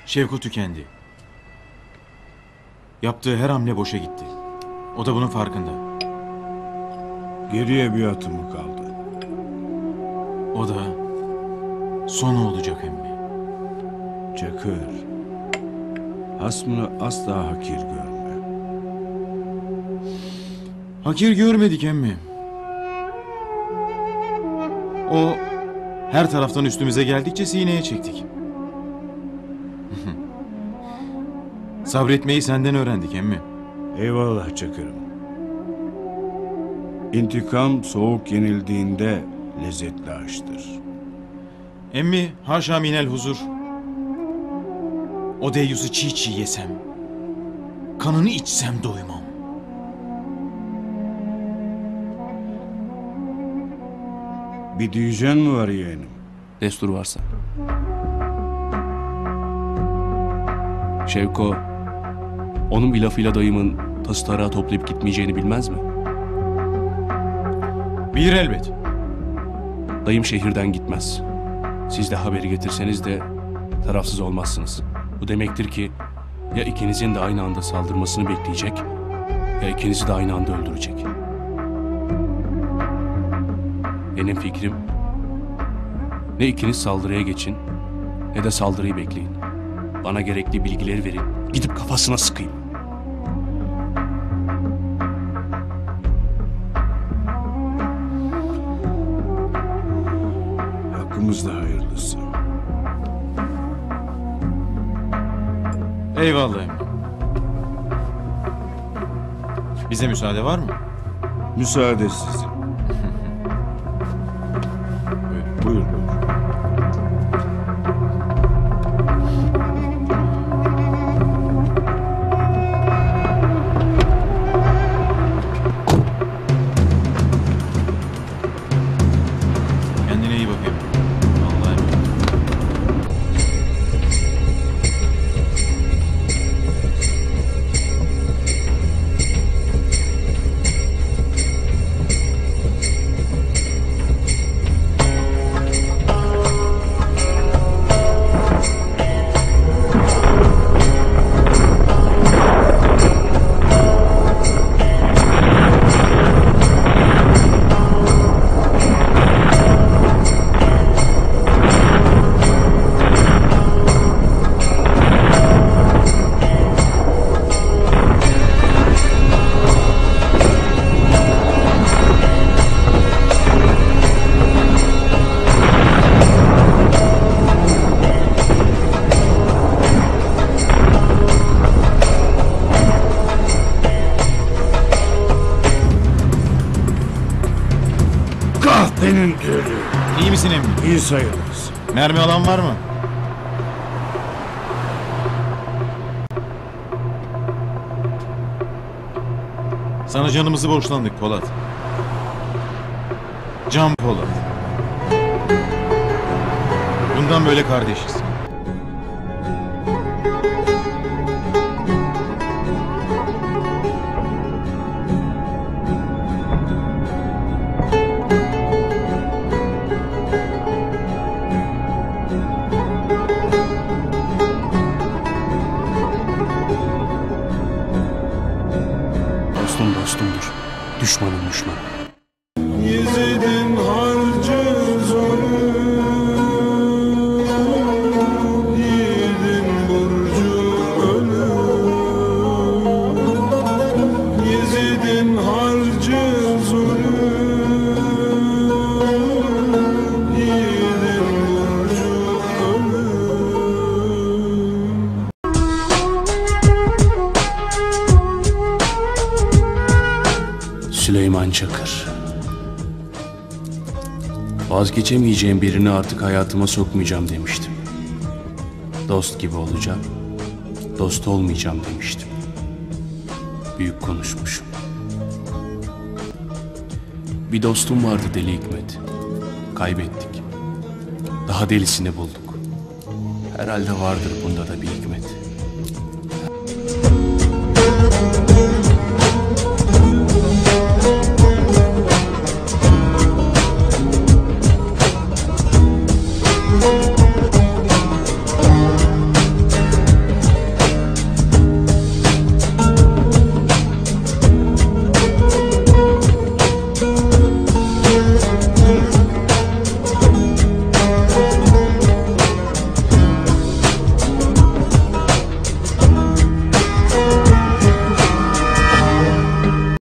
Şevko tükendi. Yaptığı her hamle boşa gitti. O da bunun farkında. Geriye bir atımı kaldı. O da sonu olacak emmi. Çakır, hasmını asla hakir görme. Hakir görmedik emmi. O her taraftan üstümüze geldikçe sineye çektik. Sabretmeyi senden öğrendik emmi. Eyvallah Çakır'ım. İntikam soğuk yenildiğinde lezzetli aştır. Emmi haşa minel huzur. O deyyusu çiğ çiğ yesem, kanını içsem doymam. Bir diyeceğin mi var yeğenim? Destur varsa. Şevko, onun bir lafıyla dayımın tası tarağı toplayıp gitmeyeceğini bilmez mi? Bilir elbet. Dayım şehirden gitmez. Siz de haberi getirseniz de tarafsız olmazsınız. Bu demektir ki ya ikinizin de aynı anda saldırmasını bekleyecek ya ikinizi de aynı anda öldürecek. Benim fikrim ne ikiniz saldırıya geçin ne de saldırıyı bekleyin. Bana gerekli bilgileri verin. Gidip kafasına sıkayım. Hakkımızda hayırlısı. Eyvallah emmi. Bize müsaade var mı? Müsaade sizin. Buyur. Kendine iyi bak emmi. Allah'a emanet. Kahpenin ölü. İyi misin emmi? İyi sayılırız. Mermi alan var mı? Sana canımızı borçlandık Polat. Can Polat. Bundan böyle kardeşiz. Dostum dostumdur. Düşmanım düşman. Yiğidin harcı zulüm, yiğidin burcu ölüm. Yiğidin harcı zulüm, yiğidin burcu ölüm. Süleyman Çakır. Vazgeçemeyeceğim birini artık hayatıma sokmayacağım demiştim. Dost gibi olacağım, dost olmayacağım demiştim. Büyük konuşmuşum. Bir dostum vardı Deli Hikmet. Kaybettik. Daha delisini bulduk. Herhalde vardır bunda da bir hikmet.